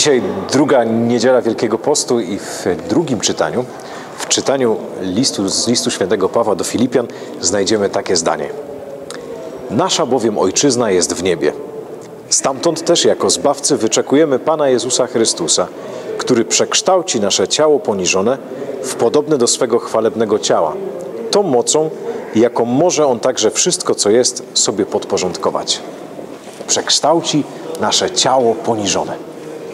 Dzisiaj druga niedziela Wielkiego Postu i w drugim czytaniu, w czytaniu z listu świętego Pawła do Filipian znajdziemy takie zdanie. Nasza bowiem Ojczyzna jest w niebie. Stamtąd też jako Zbawcy wyczekujemy Pana Jezusa Chrystusa, który przekształci nasze ciało poniżone w podobne do swego chwalebnego ciała, tą mocą, jaką może On także wszystko, co jest, sobie podporządkować. Przekształci nasze ciało poniżone.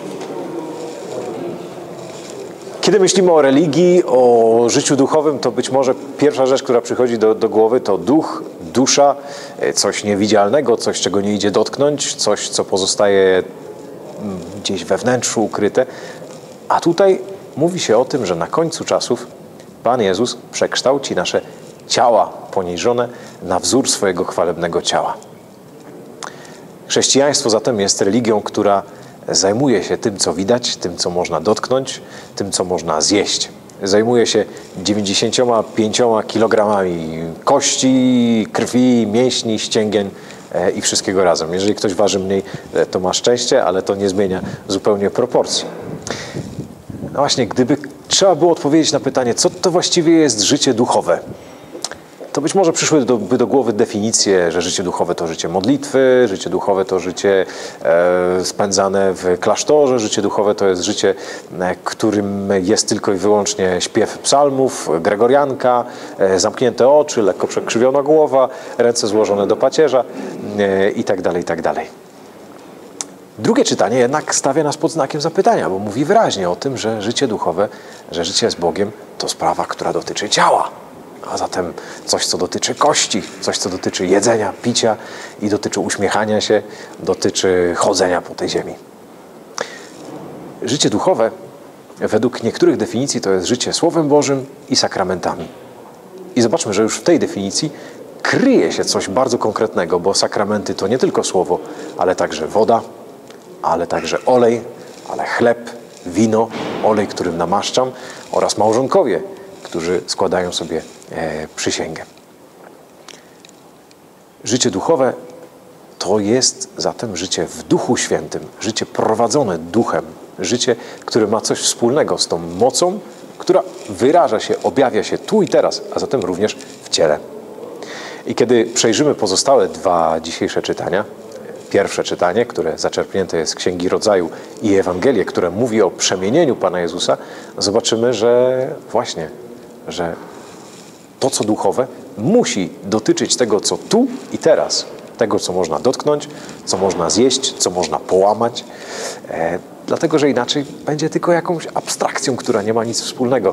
Kiedy myślimy o religii, o życiu duchowym, to być może pierwsza rzecz, która przychodzi do głowy, to duch, dusza, coś niewidzialnego, coś, czego nie idzie dotknąć, coś, co pozostaje gdzieś we wnętrzu ukryte. A tutaj mówi się o tym, że na końcu czasów Pan Jezus przekształci nasze ciała poniżone na wzór swojego chwalebnego ciała. Chrześcijaństwo zatem jest religią, która zajmuje się tym, co widać, tym, co można dotknąć, tym, co można zjeść. Zajmuje się 95 kilogramami kości, krwi, mięśni, ścięgien i wszystkiego razem. Jeżeli ktoś waży mniej, to ma szczęście, ale to nie zmienia zupełnie proporcji. No właśnie, gdyby trzeba było odpowiedzieć na pytanie, co to właściwie jest życie duchowe, to być może przyszłyby do głowy definicje, że życie duchowe to życie modlitwy, życie duchowe to życie spędzane w klasztorze, życie duchowe to jest życie, którym jest tylko i wyłącznie śpiew psalmów, gregorianka, zamknięte oczy, lekko przekrzywiona głowa, ręce złożone do pacierza itd., itd. Drugie czytanie jednak stawia nas pod znakiem zapytania, bo mówi wyraźnie o tym, że życie duchowe, że życie z Bogiem to sprawa, która dotyczy ciała. A zatem coś, co dotyczy kości, coś, co dotyczy jedzenia, picia i dotyczy uśmiechania się, dotyczy chodzenia po tej ziemi. Życie duchowe, według niektórych definicji, to jest życie Słowem Bożym i sakramentami. I zobaczmy, że już w tej definicji kryje się coś bardzo konkretnego, bo sakramenty to nie tylko słowo, ale także woda, ale także olej, ale chleb, wino, olej, którym namaszczam, oraz małżonkowie, którzy składają sobie przysięgę. Życie duchowe to jest zatem życie w Duchu Świętym, życie prowadzone Duchem, życie, które ma coś wspólnego z tą mocą, która wyraża się, objawia się tu i teraz, a zatem również w ciele. I kiedy przejrzymy pozostałe dwa dzisiejsze czytania, pierwsze czytanie, które zaczerpnięte jest z Księgi Rodzaju, i Ewangelię, które mówi o przemienieniu Pana Jezusa, zobaczymy, że właśnie, że to, co duchowe, musi dotyczyć tego, co tu i teraz, tego, co można dotknąć, co można zjeść, co można połamać, dlatego, że inaczej będzie tylko jakąś abstrakcją, która nie ma nic wspólnego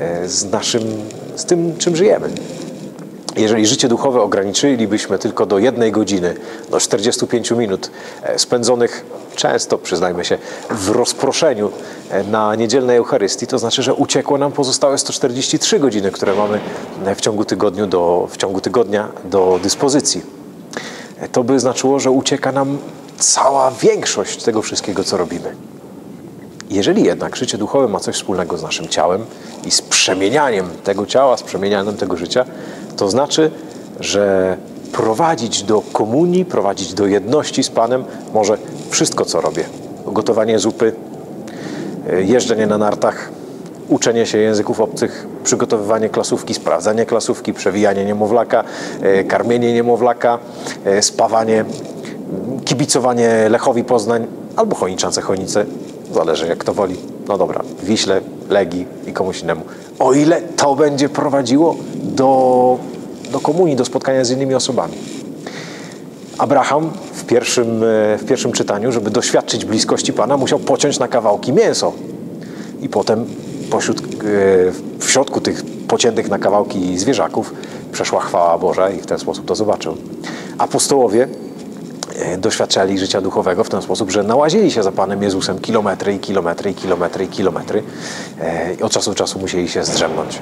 z tym, czym żyjemy. Jeżeli życie duchowe ograniczylibyśmy tylko do 1 godziny, do 45 minut spędzonych często, przyznajmy się, w rozproszeniu na niedzielnej Eucharystii, to znaczy, że uciekło nam pozostałe 143 godziny, które mamy w ciągu tygodnia do dyspozycji. To by znaczyło, że ucieka nam cała większość tego wszystkiego, co robimy. Jeżeli jednak życie duchowe ma coś wspólnego z naszym ciałem i z przemienianiem tego ciała, z przemienianiem tego życia, to znaczy, że prowadzić do komunii, prowadzić do jedności z Panem może wszystko, co robię. Gotowanie zupy, jeżdżenie na nartach, uczenie się języków obcych, przygotowywanie klasówki, sprawdzanie klasówki, przewijanie niemowlaka, karmienie niemowlaka, spawanie, kibicowanie Lechowi Poznań albo Chojniczance Chojnice. Zależy, jak kto woli. No dobra, Wiśle, Legii i komuś innemu. O ile to będzie prowadziło do komunii, do spotkania z innymi osobami. Abraham w pierwszym czytaniu, żeby doświadczyć bliskości Pana, musiał pociąć na kawałki mięso. I potem w środku tych pociętych na kawałki zwierzaków przeszła chwała Boża i w ten sposób to zobaczył. Apostołowie doświadczali życia duchowego w ten sposób, że nałazili się za Panem Jezusem kilometry i kilometry i kilometry i kilometry i od czasu do czasu musieli się zdrzemnąć.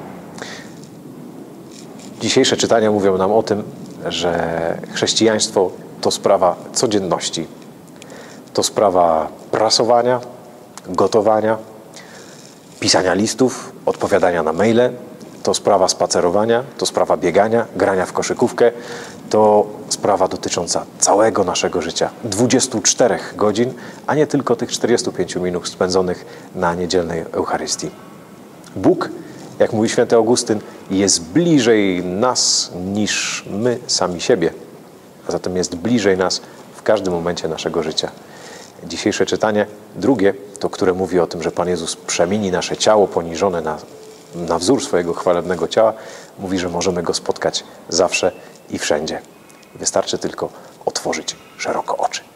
Dzisiejsze czytania mówią nam o tym, że chrześcijaństwo to sprawa codzienności. To sprawa prasowania, gotowania, pisania listów, odpowiadania na maile, To sprawa spacerowania, to sprawa biegania, grania w koszykówkę, to sprawa dotycząca całego naszego życia. 24 godzin, a nie tylko tych 45 minut spędzonych na niedzielnej Eucharystii. Bóg, jak mówi święty Augustyn, jest bliżej nas niż my sami siebie, a zatem jest bliżej nas w każdym momencie naszego życia. Dzisiejsze czytanie, drugie, to które mówi o tym, że Pan Jezus przemieni nasze ciało poniżone na wzór swojego chwalebnego ciała, mówi, że możemy Go spotkać zawsze i wszędzie. Wystarczy tylko otworzyć szeroko oczy.